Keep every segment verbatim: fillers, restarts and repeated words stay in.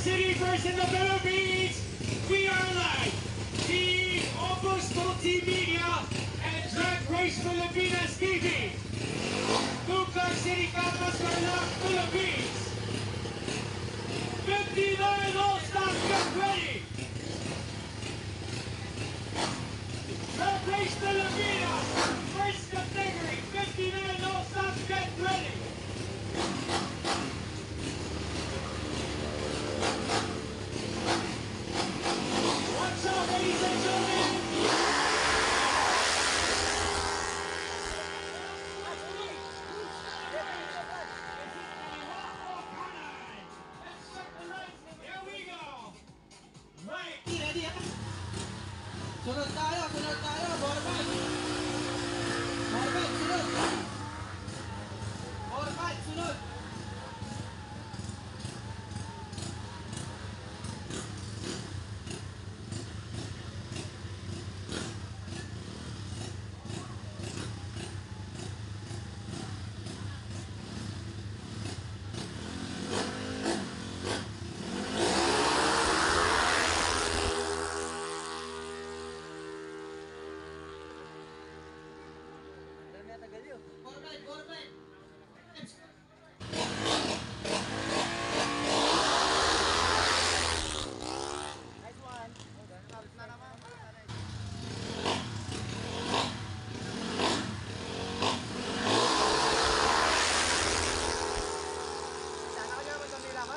City first in the Philippines. We are live. Team Opus Multimedia and Drag Race Pilipinas T V. Lucas City Campus, Tarlac, Philippines. fifty-nine all-stars, get ready. Drag Race Pilipinas, first category, fifty-nine all-stars, get ready. What's up, ladies and gentlemen? Here we go. Right. Ready ah? Sunod tayo, sunod tayo, Borman. Borman, sunod. Borman, sunod. Borman, Borman. Nice one. Na naman. Sana kanya mo sa nilaban?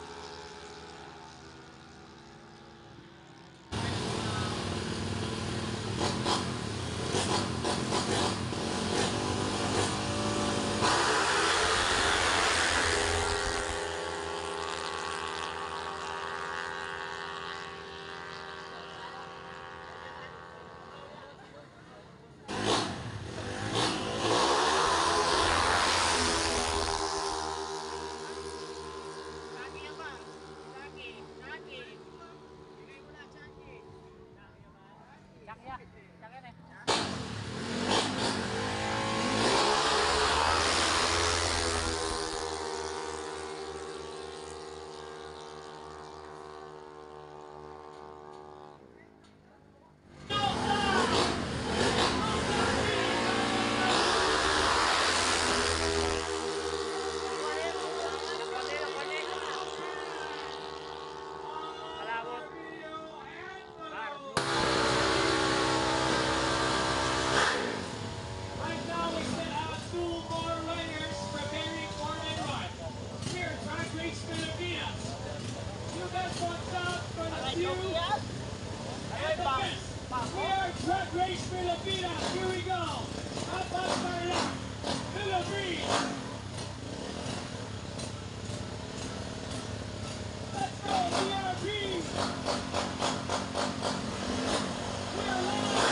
Cak ya, caknya nih. Right now we still have two more riders preparing for a run. Here, Drag Race Pilipinas. You guys what's up for the few and the best. We are Drag Race Pilipinas. Here we go. Up on Tarlac, Philippines. Let's go, B R P. We are live.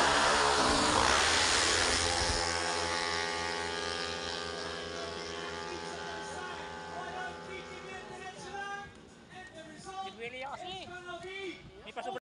Willie kasi. It's gonna be May pasobra.